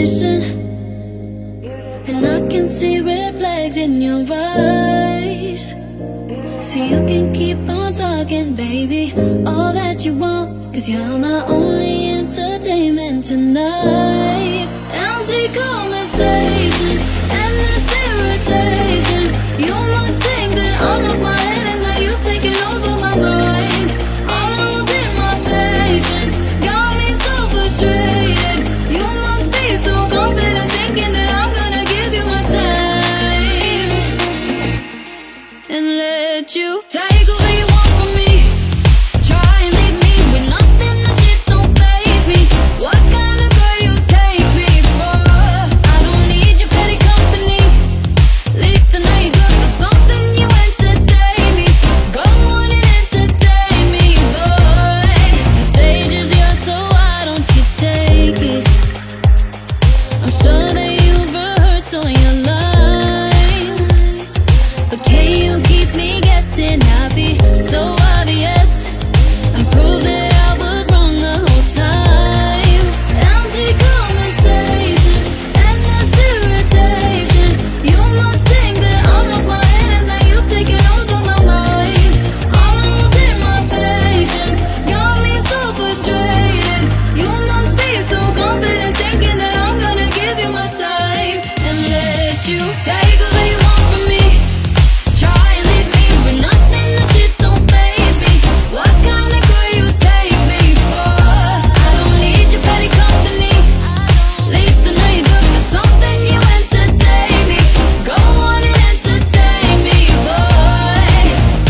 mission, and I can see red flags in your eyes. So you can keep on talking, baby, all that you want, 'cause you're my only entertainment tonight. Empty conversation, endless irritation. You must think that I'm off my head and that you've taken over my mind. I'm losing my patience, got me so frustrated. You must be so confident, thinking that I'm gonna give you my time and let you take whatever you want from me. Try and leave me with nothing, that shit don't faze me. What kind of girl you take me for? I don't need your petty company. Least I know you're good for something, you entertain me. Go on and entertain me, boy. The stage is yours, so why don't you take it? I'm sure that you've rehearsed all your lines, but can you keep me guessing? I'll be so obvious and prove that I was wrong the whole time. Empty conversation, endless irritation. You must think that I'm off my head and that you've taken over my mind. I'm losing my patience, got me so frustrated. You must be so confident, thinking that I'm gonna give you my time and let you take whatever you want from me. Try and leave me with nothing, that shit don't faze me. What kind of girl you take me for? I don't need your petty company. Least I know you're good for something, you entertain me. Go on and entertain me, boy.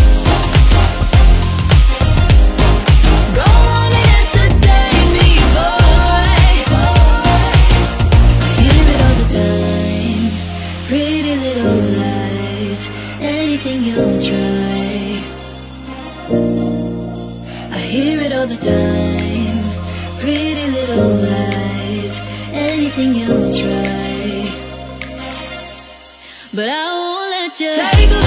Go on and entertain me, boy. I hear it all the time, pretty little lies. Anything you'll try, I hear it all the time, pretty little lies. Anything you'll try, but I won't let you take